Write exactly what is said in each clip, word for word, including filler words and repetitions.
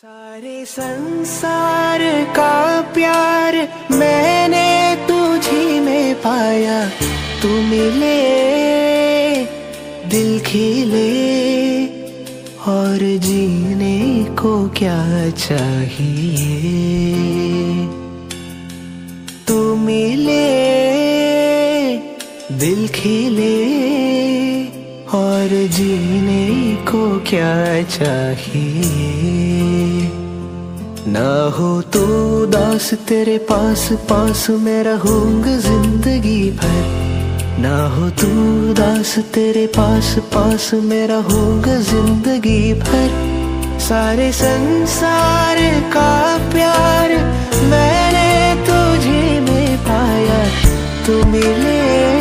सारे संसार का प्यार मैंने तुझी में पाया, तू मिले दिल खिले और जीने को क्या चाहिए। तू मिले दिल खिले और जीने को क्या चाहिए। ना हो तू उदास, तेरे पास पास मैं रहूंगा जिंदगी भर। ना हो तू उदास, तेरे पास पास मैं रहूंगा जिंदगी भर। सारे संसार का प्यार मैंने तुझे में पाया, तू मिले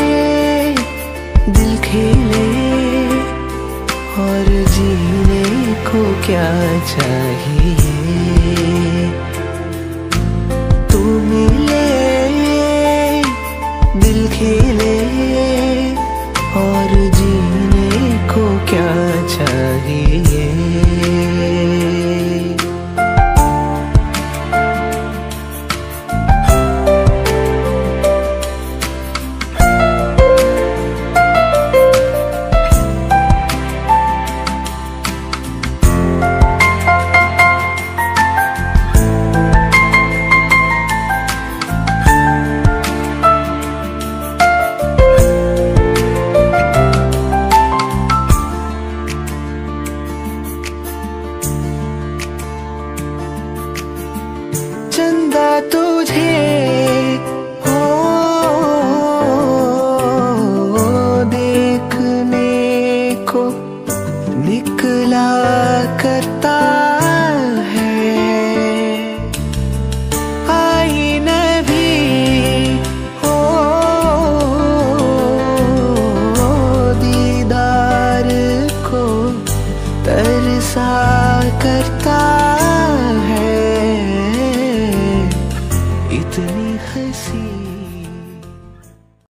दिल खिले और जीने को क्या चाहिए। तू मिले दिल खिले और जीने को क्या चाहिए। चंदा तुझे हो देखने को निकला करता है, आईना भी हो दीदार को तरसा करता